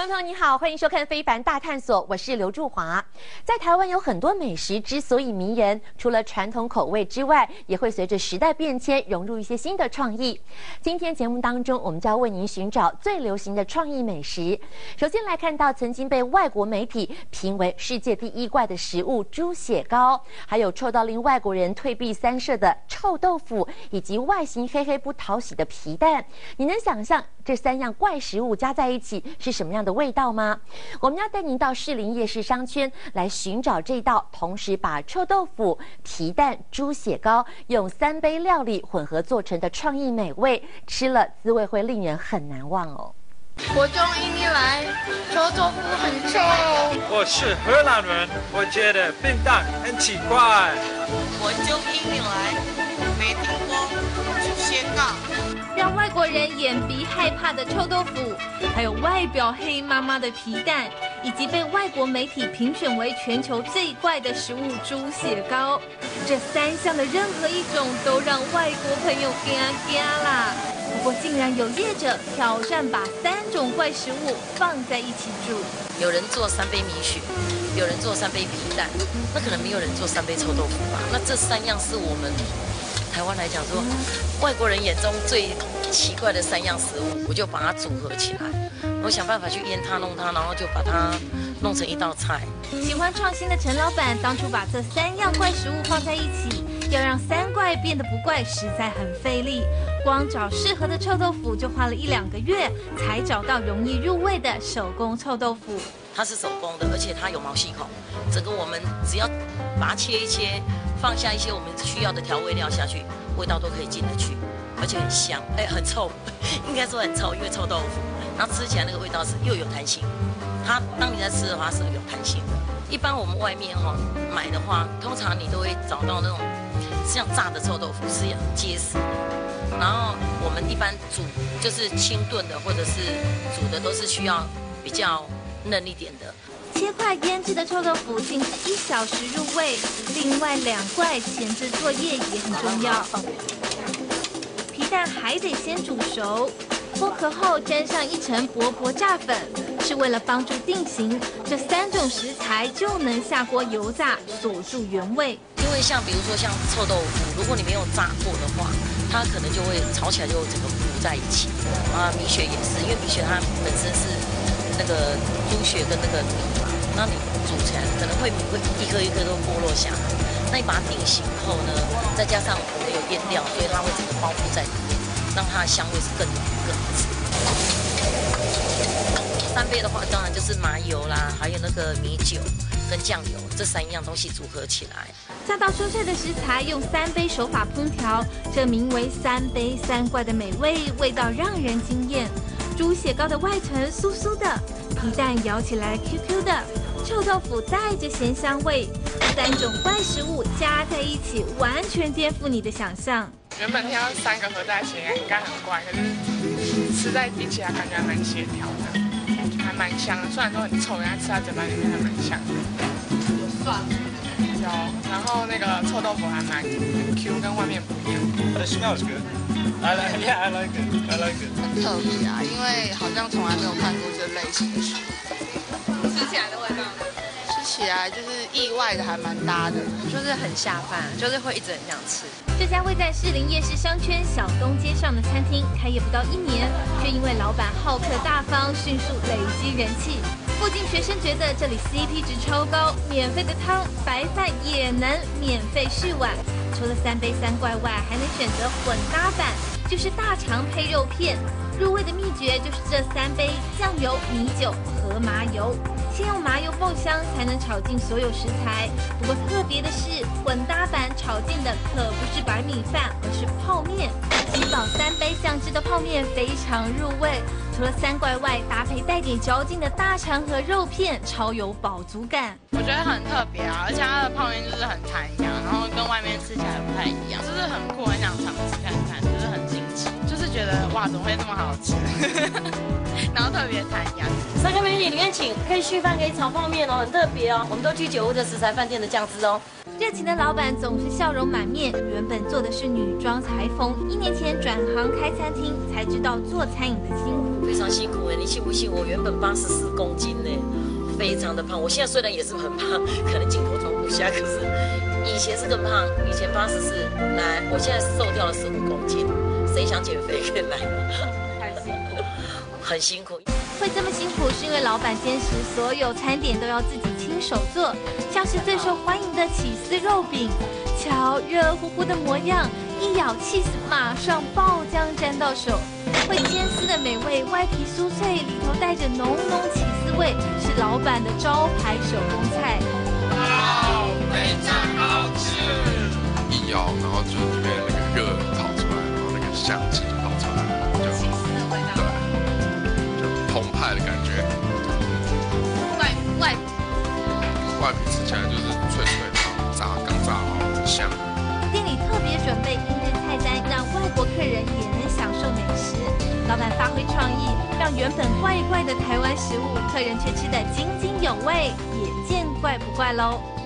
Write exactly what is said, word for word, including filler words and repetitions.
观众朋友你好，欢迎收看《非凡大探索》，我是刘祝华。在台湾有很多美食之所以迷人，除了传统口味之外，也会随着时代变迁融入一些新的创意。今天节目当中，我们就要为您寻找最流行的创意美食。首先来看到曾经被外国媒体评为世界第一怪的食物猪血糕，还有臭到令外国人退避三舍的臭豆腐，以及外形黑黑不讨喜的皮蛋。你能想象这三样怪食物加在一起是什么样的味道吗？我们要带您到士林夜市商圈来寻找这道同时把臭豆腐、皮蛋、猪血糕用三杯料理混合做成的创意美味，吃了滋味会令人很难忘哦。 我从印尼来，臭豆腐很臭。 我是荷兰人，我觉得冰蛋很奇怪。 我从印尼来，没听过猪血糕。 让外国人眼鼻害怕的臭豆腐，还有外表黑麻麻的皮蛋，以及被外国媒体评选为全球最怪的食物猪血糕，这三项的任何一种都让外国朋友惊惊啦。不过竟然有业者挑战把三种怪食物放在一起煮， 有人做三杯米血，有人做三杯皮蛋，那可能没有人做三杯臭豆腐吧？那这三样是我们台湾来讲说，外国人眼中最奇怪的三样食物，我就把它组合起来，我想办法去腌它、弄它，然后就把它弄成一道菜。 喜欢创新的陈老板当初把这三样怪食物放在一起，要让三怪变得不怪，实在很费力。光找适合的臭豆腐就花了一两个月，才找到容易入味的手工臭豆腐。 它是手工的，而且它有毛细孔，整个我们只要把它切一切，放下一些我们需要的调味料下去，味道都可以进得去，而且很香，哎，很臭，应该说很臭，因为臭豆腐，然后吃起来那个味道是又有弹性。它当你在吃的话是有弹性的。一般我们外面哈、哦、买的话，通常你都会找到那种像炸的臭豆腐是结实的，然后我们一般煮就是清炖的或者是煮的都是需要比较嫩一点的。 切块腌制的臭豆腐静置一小时入味，另外两块前置作业也很重要。皮蛋还得先煮熟，剥壳后沾上一层薄薄炸粉，是为了帮助定型。这三种食材就能下锅油炸，锁住原味。 因为像比如说像臭豆腐，如果你没有炸过的话，它可能就会炒起来就整个糊在一起。啊，米血也是，因为米血它本身是那个猪血跟那个米嘛，那你煮起来可能会米会一颗一颗都剥落下来。那你把它定型后呢，再加上我们有腌料，所以它会整个包覆在里面，让它的香味是更浓更好吃。三杯的话，当然就是麻油啦，还有那个米酒跟酱油这三样东西组合起来。 炸到蔬菜的食材用三杯手法烹调，这名为三杯三怪的美味，味道让人惊艳。猪血糕的外层酥酥的，皮蛋咬起来 Q Q 的，臭豆腐带着咸香味，三种怪食物加在一起，完全颠覆你的想象。 原本听到三个合在一起应该很怪，可是吃在一起来感觉还蛮协调的，还蛮香的。虽然说很臭，但吃在嘴巴里面还蛮香的。有蒜，有，然后那个臭豆腐还蛮 Q， 跟外面不一样。 It smells good. I like, yeah, I like it. I like it. 很特别啊，因为好像从来没有看过这类型的食物。 吃起来的味道呢？ 吃起来就是意外的，还蛮搭的， 就是很下饭，就是会一直很想吃。 这家位在士林夜市商圈小东街上的餐厅，开业不到一年，却因为老板好客大方，迅速累积人气。附近学生觉得这里 C P 值超高，免费的汤、白饭也能免费续碗。除了三杯三怪外，还能选择混搭版，就是大肠配肉片。入味的秘诀就是这三杯酱油、米酒和麻油。先用麻油爆香，才能炒进所有食材。不过特别的是，混搭版炒进的可不是白米饭，而是泡面。几饱三杯酱汁的泡面非常入味。除了三怪外，搭配带点嚼劲的大肠和肉片，超有饱足感。 我觉得很特别啊，而且它的泡面就是很弹牙，然后跟外面吃起来不太一样，就是很酷，很想尝试看看，就是很精致，就是觉得哇，怎么会这么好吃？然后特别弹牙。 三个美女里面请，可以续饭，可以炒泡面哦，很特别哦。我们都居酒屋的食材饭店的酱汁哦。 热情的老板总是笑容满面。原本做的是女装裁缝，一年前转行开餐厅，才知道做餐饮的辛苦。 非常辛苦哎，你信不信？我原本八十四公斤呢，非常的胖。我现在虽然也是很胖，可能镜头装不下，可是以前是更胖。以前八十四，来，我现在瘦掉了十五公斤。谁想减肥可以来？太辛苦，很辛苦。 会这么辛苦，是因为老板坚持所有餐点都要自己亲手做，像是最受欢迎的起司肉饼，瞧热乎乎的模样，一咬起司马上爆浆沾到手。会煎丝的美味，外皮酥脆，里头带着浓浓起司味，是老板的招牌手工菜。 哇，非常好吃！一咬，然后就里面那个热跑出来，然后那个香气就跑出来了，就起司的味道，对，就澎湃的感觉。 外外外皮吃起来就是脆脆的，炸刚炸好，很香。 店里特别准备英日菜单，让外国客人也能享受美食。老板发挥创意，让原本怪怪的台湾食物，客人却吃得津津有味，也见怪不怪喽。